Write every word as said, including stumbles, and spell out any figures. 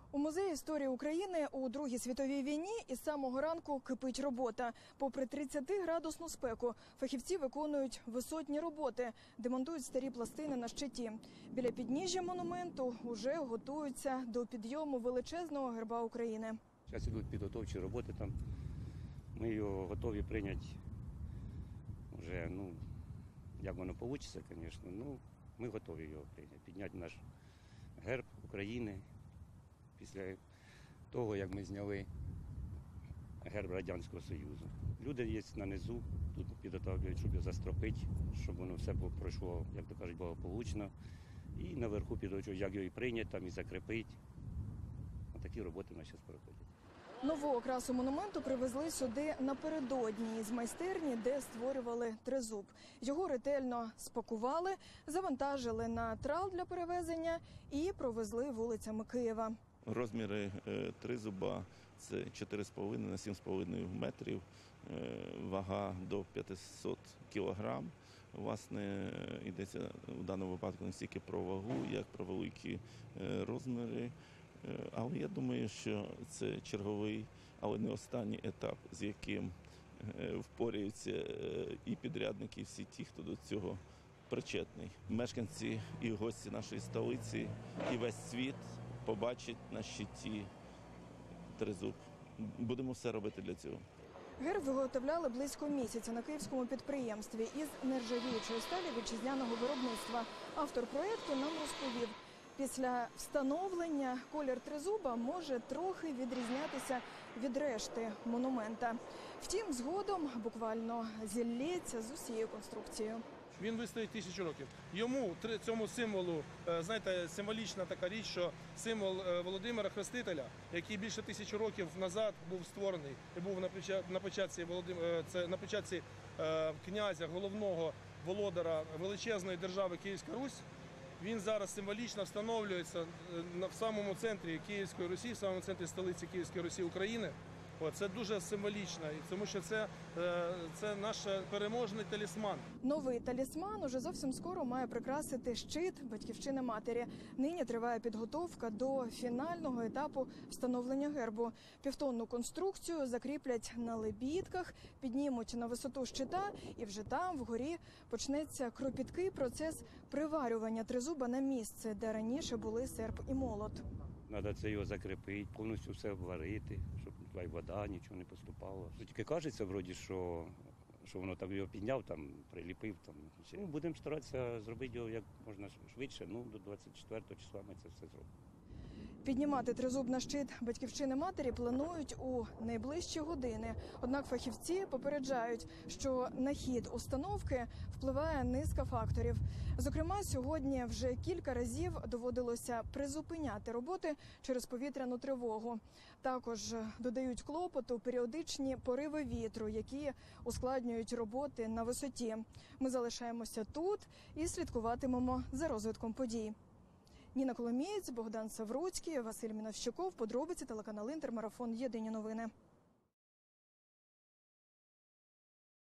У Музеї історії України у Другій світовій війні із самого ранку кипить робота. Попри тридцятиградусну спеку, фахівці виконують висотні роботи, демонтують старі пластини на щиті. Біля підніжжя монументу уже готуються до підйому величезного герба України. Зараз ідуть підготовчі роботи там. Ми його готові прийняти вже, ну, як воно вийде, звісно, ну, ми готові його прийняти, підняти наш герб України. Після того, як ми зняли герб Радянського Союзу. Люди є на низу, тут підготовлюють, щоб його застропити, щоб воно все пройшло, як то кажуть, благополучно. І наверху підготовлюють, як його і прийняти, там, і закріпити. Отакі роботи у нас зараз проходять. Нову окрасу монументу привезли сюди напередодні з майстерні, де створювали тризуб. Його ретельно спакували, завантажили на трал для перевезення і провезли вулицями Києва. Розміри тризуба – це чотири з половиною на сім з половиною метрів, вага до п'ятисот кілограм. Власне, йдеться в даному випадку не стільки про вагу, як про великі розміри. Але я думаю, що це черговий, але не останній етап, з яким впораються і підрядники, і всі ті, хто до цього причетний. Мешканці і гості нашої столиці, і весь світ побачить на щиті тризуб. Будемо все робити для цього. Герб виготовляли близько місяця на київському підприємстві із нержавіючої сталі вітчизняного виробництва. Автор проєкту нам розповів, після встановлення колір тризуба може трохи відрізнятися від решти монумента. Втім, згодом буквально зіллється з усією конструкцією. Він вистоїть тисячу років. Йому, цьому символу, знаєте, символічна така річ, що символ Володимира Хрестителя, який більше тисячі років назад був створений і був на початці, це на початці князя, головного володара величезної держави Київська Русь, він зараз символічно встановлюється в самому центрі Київської Русі, в самому центрі столиці Київської Русі України. Це дуже символічно, тому що це, це наш переможний талісман. Новий талісман уже зовсім скоро має прикрасити щит Батьківщини матері. Нині триває підготовка до фінального етапу встановлення гербу. Півтонну конструкцію закріплять на лебідках, піднімуть на висоту щита, і вже там, вгорі, почнеться кропіткий процес приварювання тризуба на місце, де раніше були серп і молот. Треба це його закріпити, повністю все обварити, щоб туди вода, нічого не поступало. Тільки кажеться, вроді, що, що воно там його підняв, там, приліпив. Там. Ну, будемо старатися зробити його як можна швидше, ну, до двадцять четвертого числа ми це все зробимо. Піднімати тризуб на щит Батьківщини матері планують у найближчі години. Однак фахівці попереджають, що на хід установки впливає низка факторів. Зокрема, сьогодні вже кілька разів доводилося призупиняти роботи через повітряну тривогу. Також додають клопоту періодичні пориви вітру, які ускладнюють роботи на висоті. Ми залишаємося тут і слідкуватимемо за розвитком подій. Ніна Коломієць, Богдан Савруцький, Василь Міновщиков. Подробиці, телеканал Інтер, марафон «Єдині новини».